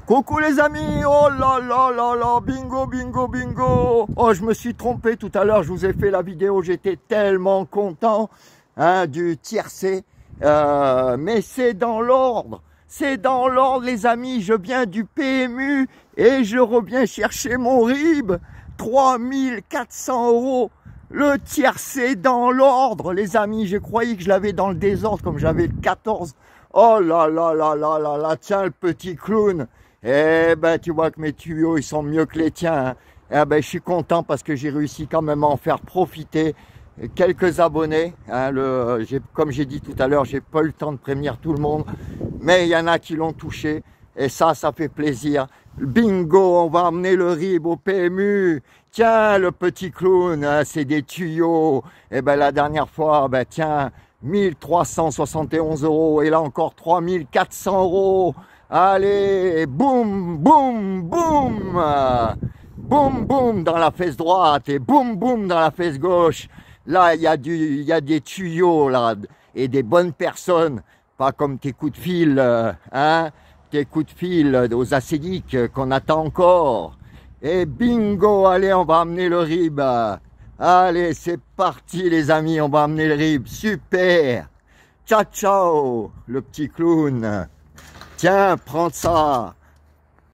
Coucou les amis, oh là là là là, bingo, bingo, bingo. Oh, je me suis trompé tout à l'heure, je vous ai fait la vidéo, j'étais tellement content du tiercé. Mais c'est dans l'ordre les amis, je viens du PMU et je reviens chercher mon RIB, 3400 €. Le tiercé dans l'ordre les amis, je croyais que je l'avais dans le désordre comme j'avais le 14. Oh là là là là là là, tiens le petit clown. Eh ben tu vois que mes tuyaux ils sont mieux que les tiens, hein. Eh ben je suis content parce que j'ai réussi quand même à en faire profiter quelques abonnés, hein. Comme j'ai dit tout à l'heure, j'ai pas eu le temps de prévenir tout le monde, mais il y en a qui l'ont touché et ça fait plaisir. Bingo, on va emmener le RIB au PMU. Tiens le petit clown, hein, c'est des tuyaux. Et ben la dernière fois, ben tiens, 1371 € et là encore 3400 €. Allez, boum, boum, boum, boum, boum dans la fesse droite et boum, boum dans la fesse gauche. Là, il y a des tuyaux là et des bonnes personnes, pas comme tes coups de fil, tes coups de fil aux acédiques qu'on attend encore. Et bingo, allez, on va amener le RIB. Allez, c'est parti les amis, on va amener le RIB. Super. Ciao, ciao, le petit clown. Tiens, prends ça.